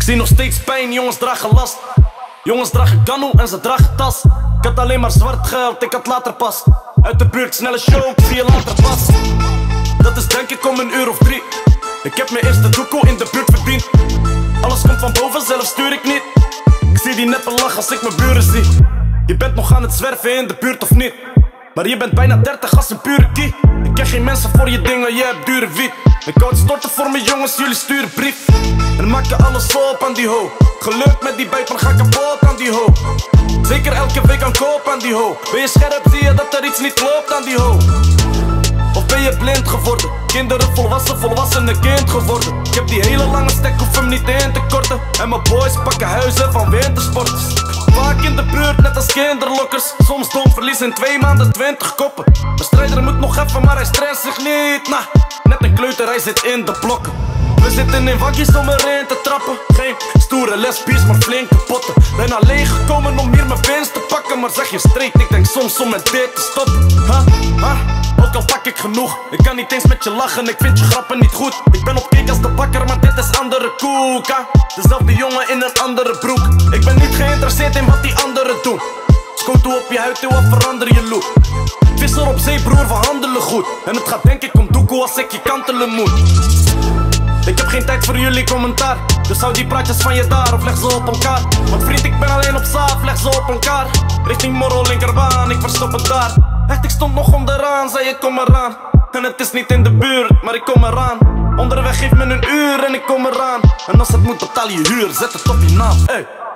zie nog steeds pijn, jongens dragen last. Jongens dragen kanu en ze dragen tas. Ik had alleen maar zwart geld, ik had later pas. Uit de buurt, snelle show, ik zie je later pas. Dat is denk ik om een uur of 3. Ik heb mijn eerste doekoe in de buurt verdiend. Alles komt van boven, zelf stuur ik niet. Ik zie die neppe lach als ik mijn buren zie. Je bent nog aan het zwerven in de buurt of niet? Maar je bent bijna 30 als een pure kie. Ik ken geen mensen voor je dingen, je hebt dure wiet. Ik wou het storten voor mijn jongens, jullie sturen brief. En maak je alles op aan die ho. Gelukt met die buik, maar ga kapot aan die ho. Zeker elke week aan koop aan die ho. Ben je scherp, zie je dat er iets niet klopt aan die ho. Of ben je blind geworden? Kinderen volwassenen kind geworden. Ik heb die hele lange stek, hoef hem niet in te korten. En mijn boys pakken huizen van wintersporters. Vaak in de buurt, net als kinderlokkers. Soms dom, verlies in 2 maanden 20 koppen. De strijder moet nog even, maar hij stresst zich niet. Nah, net een kleuter, hij zit in de blokken. We zitten in waggies om erin te trappen. Geen stoere lesbies, maar flinke potten. Ben alleen gekomen om hier mijn winst te pakken. Maar zeg je streek, ik denk soms om met dit te stoppen. Ook al pak ik genoeg. Ik kan niet eens met je lachen, ik vind je grappen niet goed. Ik ben op kick als de bakker, maar dit is andere koek. Dezelfde jongen in een andere broek. Ik ben niet geïnteresseerd in wat die anderen doen. Scoot toe op je huid, toe, verander je look. Visser op zee, broer, we handelen goed. En het gaat denk ik om doekoe als ik je kantelen moet. Ik heb geen tijd voor jullie commentaar. Dus hou die praatjes van je daar of leg ze op elkaar. Want vriend, ik ben alleen op zaaf, leg ze op elkaar. Richting Morro, linkerbaan, ik verstop het daar. Echt, ik stond nog onderaan, zei ik kom eraan. En het is niet in de buurt, maar ik kom eraan. Onderweg geef me een uur en ik kom eraan. En als het moet betaal je huur, zet het op je naam, ey.